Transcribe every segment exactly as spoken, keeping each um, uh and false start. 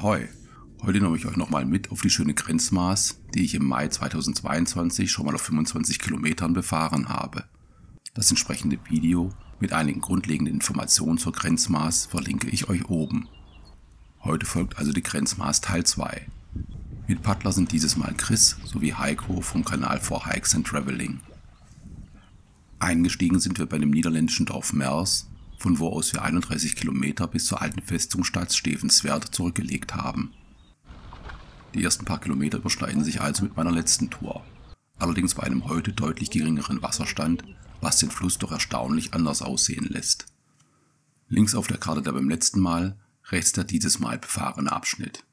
Ahoi! Heute nehme ich euch nochmal mit auf die schöne Grenzmaas, die ich im Mai zweitausendzweiundzwanzig schon mal auf fünfundzwanzig Kilometern befahren habe. Das entsprechende Video mit einigen grundlegenden Informationen zur Grenzmaas verlinke ich euch oben. Heute folgt also die Grenzmaas Teil zwei. Mit Paddler sind dieses Mal Chris sowie Heiko vom Kanal For Hikes and Traveling. Eingestiegen sind wir bei dem niederländischen Dorf Mers, von wo aus wir einunddreißig Kilometer bis zur alten Festungsstadt Stevenswerd zurückgelegt haben. Die ersten paar Kilometer überschneiden sich also mit meiner letzten Tour, allerdings bei einem heute deutlich geringeren Wasserstand, was den Fluss doch erstaunlich anders aussehen lässt. Links auf der Karte der beim letzten Mal, rechts der dieses Mal befahrene Abschnitt.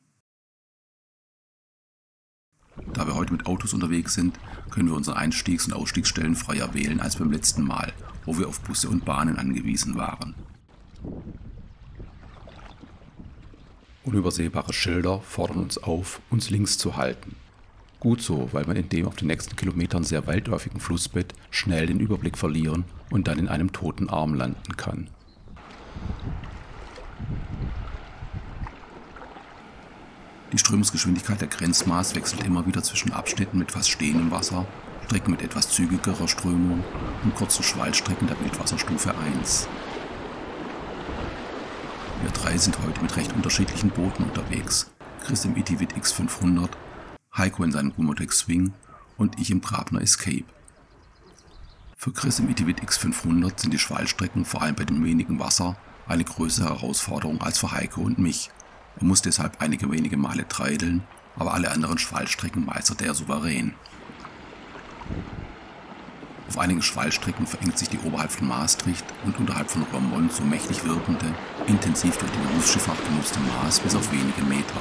Da wir heute mit Autos unterwegs sind, können wir unsere Einstiegs- und Ausstiegsstellen freier wählen als beim letzten Mal, wo wir auf Busse und Bahnen angewiesen waren. Unübersehbare Schilder fordern uns auf, uns links zu halten. Gut so, weil man in dem auf den nächsten Kilometern sehr weitläufigen Flussbett schnell den Überblick verlieren und dann in einem toten Arm landen kann. Die Strömungsgeschwindigkeit der Grenzmaas wechselt immer wieder zwischen Abschnitten mit fast stehendem Wasser, Strecken mit etwas zügigerer Strömung und kurzen Schwallstrecken der Wildwasserstufe eins. Wir drei sind heute mit recht unterschiedlichen Booten unterwegs. Chris im Itivit X fünfhundert, Heiko in seinem Gumotec Swing und ich im Trabner Escape. Für Chris im Itivit X fünfhundert sind die Schwallstrecken vor allem bei dem wenigen Wasser eine größere Herausforderung als für Heiko und mich. Er muss deshalb einige wenige Male treideln, aber alle anderen Schwallstrecken meistert er souverän. Auf einigen Schwallstrecken verengt sich die oberhalb von Maastricht und unterhalb von Roermond so mächtig wirkende, intensiv durch die Berufsschifffahrt genutzte Maas bis auf wenige Meter.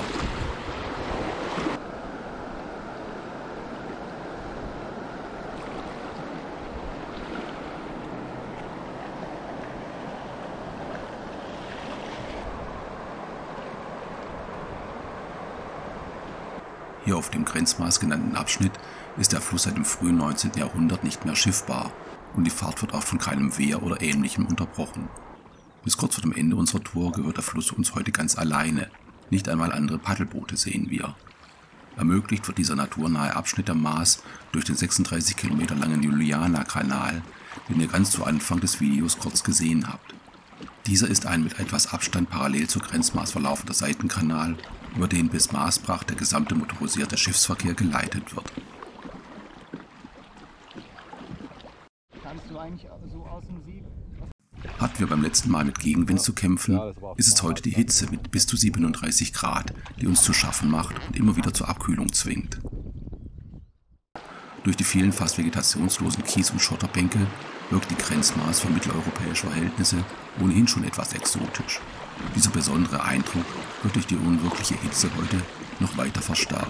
Hier auf dem Grenzmaas genannten Abschnitt ist der Fluss seit dem frühen neunzehnten Jahrhundert nicht mehr schiffbar und die Fahrt wird oft von keinem Wehr oder Ähnlichem unterbrochen. Bis kurz vor dem Ende unserer Tour gehört der Fluss uns heute ganz alleine, nicht einmal andere Paddelboote sehen wir. Ermöglicht wird dieser naturnahe Abschnitt der Maas durch den sechsunddreißig Kilometer langen Juliana-Kanal, den ihr ganz zu Anfang des Videos kurz gesehen habt. Dieser ist ein mit etwas Abstand parallel zur Grenzmaas verlaufender Seitenkanal, über den bis Maasbrach der gesamte motorisierte Schiffsverkehr geleitet wird. Kannst du eigentlich so aus dem Sieb? Hatten wir beim letzten Mal mit Gegenwind zu kämpfen, ist es heute die Hitze mit bis zu siebenunddreißig Grad, die uns zu schaffen macht und immer wieder zur Abkühlung zwingt. Durch die vielen fast vegetationslosen Kies- und Schotterbänke wirkt die Grenzmaas für mitteleuropäische Verhältnisse ohnehin schon etwas exotisch. Dieser besondere Eindruck wird durch die unwirkliche Hitze heute noch weiter verstärkt.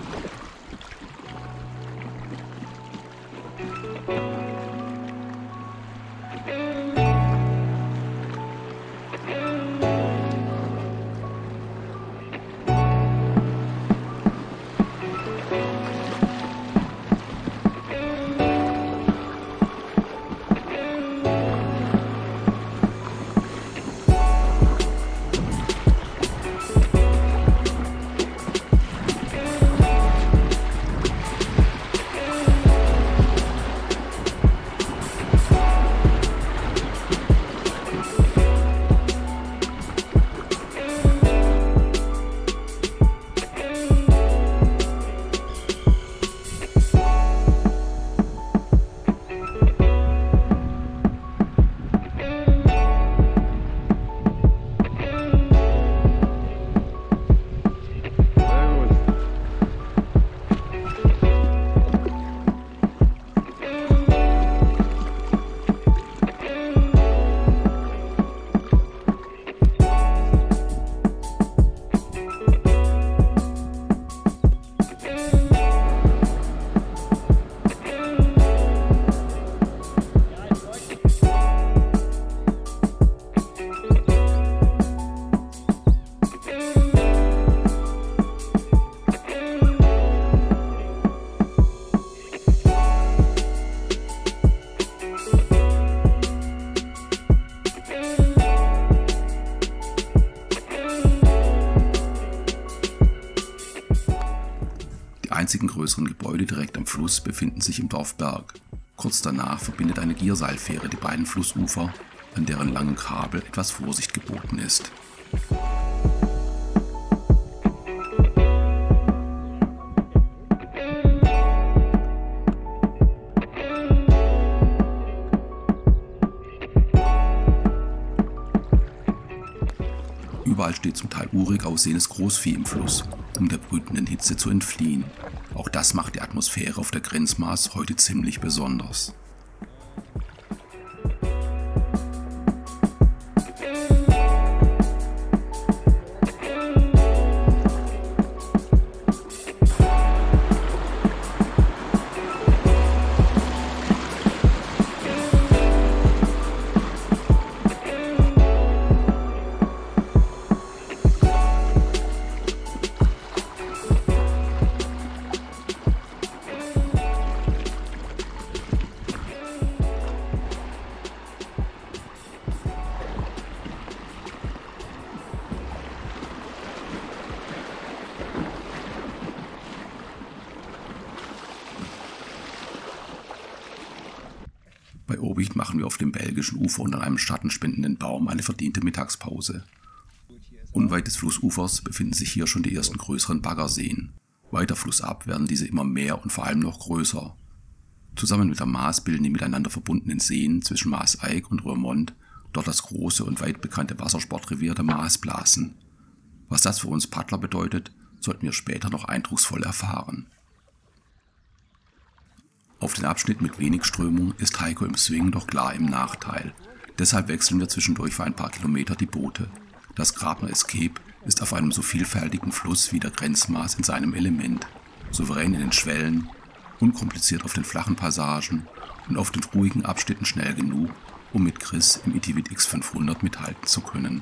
einzigen größeren Gebäude direkt am Fluss befinden sich im Dorf Berg. Kurz danach verbindet eine Gierseilfähre die beiden Flussufer, an deren langem Kabel etwas Vorsicht geboten ist. Überall steht zum Teil urig aussehendes Großvieh im Fluss, um der brütenden Hitze zu entfliehen. Auch das macht die Atmosphäre auf der Grenzmaas heute ziemlich besonders. Bei Obicht machen wir auf dem belgischen Ufer unter einem schattenspendenden Baum eine verdiente Mittagspause. Unweit des Flussufers befinden sich hier schon die ersten größeren Baggerseen. Weiter flussab werden diese immer mehr und vor allem noch größer. Zusammen mit der Maas bilden die miteinander verbundenen Seen zwischen Maaseik und Roermond dort das große und weit bekannte Wassersportrevier der Maasblasen. Was das für uns Paddler bedeutet, sollten wir später noch eindrucksvoll erfahren. Auf den Abschnitt mit wenig Strömung ist Heiko im Swing doch klar im Nachteil. Deshalb wechseln wir zwischendurch für ein paar Kilometer die Boote. Das Grabner Escape ist auf einem so vielfältigen Fluss wie der Grenzmaas in seinem Element. Souverän in den Schwellen, unkompliziert auf den flachen Passagen und auf den ruhigen Abschnitten schnell genug, um mit Chris im Itivit X fünfhundert mithalten zu können.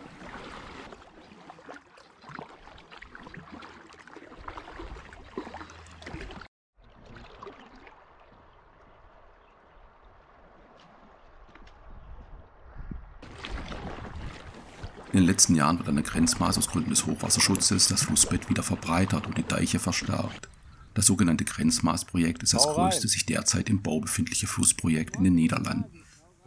In den letzten Jahren wird an der Grenzmaas aus Gründen des Hochwasserschutzes das Flussbett wieder verbreitert und die Deiche verstärkt. Das sogenannte Grenzmaas-Projekt ist das größte sich derzeit im Bau befindliche Flussprojekt in den Niederlanden.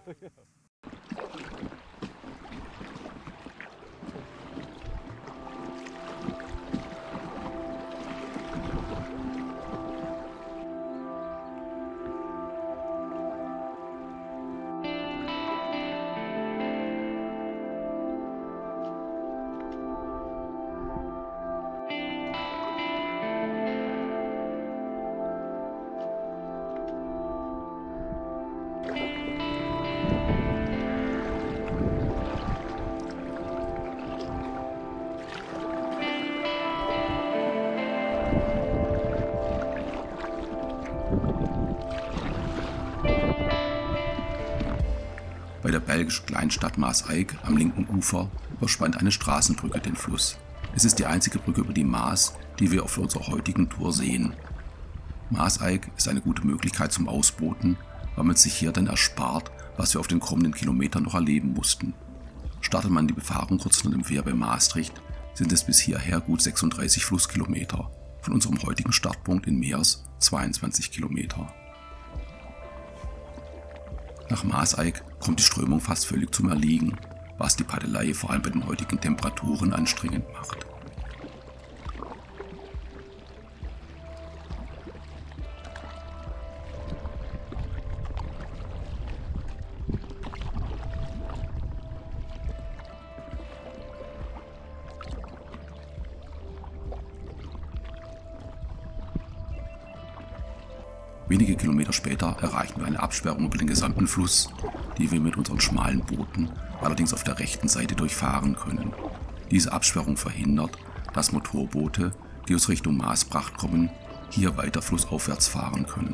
Bei der belgischen Kleinstadt Maaseik am linken Ufer überspannt eine Straßenbrücke den Fluss. Es ist die einzige Brücke über die Maas, die wir auf unserer heutigen Tour sehen. Maaseik ist eine gute Möglichkeit zum Ausbooten, weil man sich hier dann erspart, was wir auf den kommenden Kilometern noch erleben mussten. Startet man die Befahrung kurz nach dem Wehr bei Maastricht, sind es bis hierher gut sechsunddreißig Flusskilometer, von unserem heutigen Startpunkt in Meers zweiundzwanzig Kilometer. Nach Maaseik kommt die Strömung fast völlig zum Erliegen, was die Paddelei vor allem bei den heutigen Temperaturen anstrengend macht. Wenige Kilometer später erreichen wir eine Absperrung über den gesamten Fluss, die wir mit unseren schmalen Booten allerdings auf der rechten Seite durchfahren können. Diese Absperrung verhindert, dass Motorboote, die aus Richtung Maasbracht kommen, hier weiter flussaufwärts fahren können.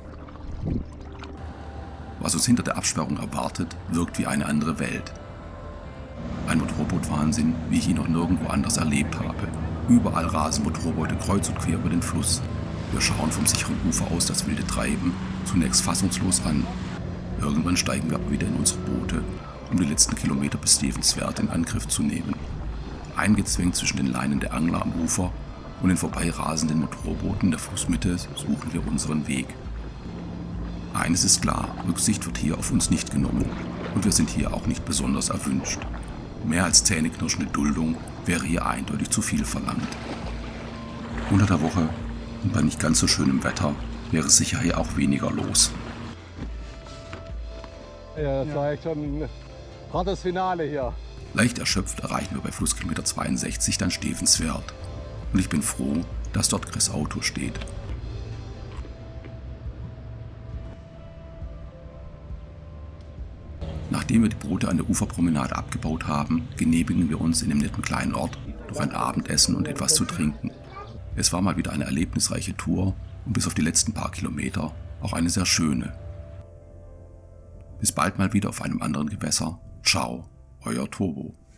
Was uns hinter der Absperrung erwartet, wirkt wie eine andere Welt. Ein Motorbootwahnsinn, wie ich ihn noch nirgendwo anders erlebt habe. Überall rasen Motorboote kreuz und quer über den Fluss. Wir schauen vom sicheren Ufer aus das wilde Treiben zunächst fassungslos an. Irgendwann steigen wir aber wieder in unsere Boote, um die letzten Kilometer bis Stevenswerd in Angriff zu nehmen. Eingezwängt zwischen den Leinen der Angler am Ufer und in vorbeirasenden Motorbooten in der Flussmitte suchen wir unseren Weg. Eines ist klar, Rücksicht wird hier auf uns nicht genommen und wir sind hier auch nicht besonders erwünscht. Mehr als zähneknirschende Duldung wäre hier eindeutig zu viel verlangt. Unter der Woche und bei nicht ganz so schönem Wetter wäre sicher hier auch weniger los. Ja, das war echt schon ein hartes Finale hier. Leicht erschöpft erreichen wir bei Flusskilometer zweiundsechzig dann Stevenswerd. Und ich bin froh, dass dort Chris' Auto steht. Nachdem wir die Boote an der Uferpromenade abgebaut haben, genehmigen wir uns in dem netten kleinen Ort noch ein Abendessen und etwas zu trinken. Es war mal wieder eine erlebnisreiche Tour und bis auf die letzten paar Kilometer auch eine sehr schöne. Bis bald mal wieder auf einem anderen Gewässer. Ciao, euer Turbo.